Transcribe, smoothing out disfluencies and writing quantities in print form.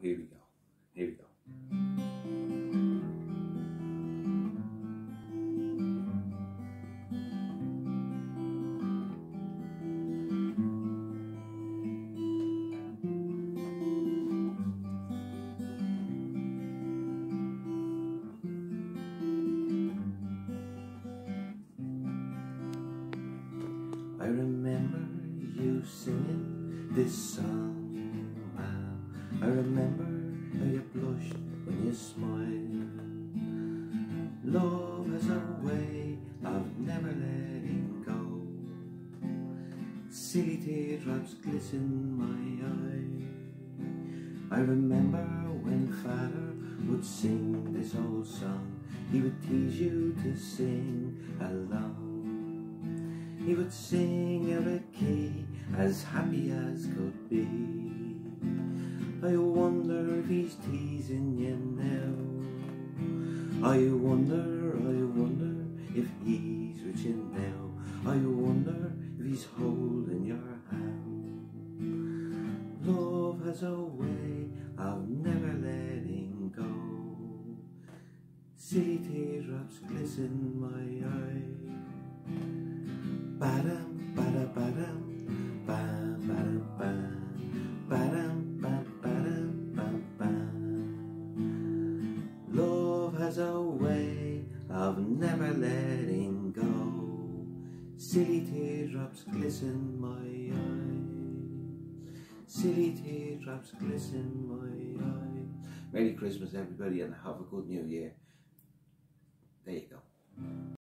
Here we go. Here we go. I remember you singing this song, ma'am. I remember how you blushed when you smiled. Love has a way of never letting go. Silly teardrops glisten my eye. I remember when Father would sing this old song. He would tease you to sing along. He would sing out of key, as happy as could be. I wonder if he's teasing you now. I wonder if he's with you now. I wonder if he's holding your hand. Love has a way of never letting go. Silly teardrops glisten my eye. Ba-dum, ba-da, ba-dum, ba, ba-dum, ba, ba-dum, ba, ba-dum, ba, ba. Love has a way of never letting go. Silly teardrops glisten my eyes. Silly teardrops glisten my eyes. Merry Christmas, everybody, and have a good New Year. There you go.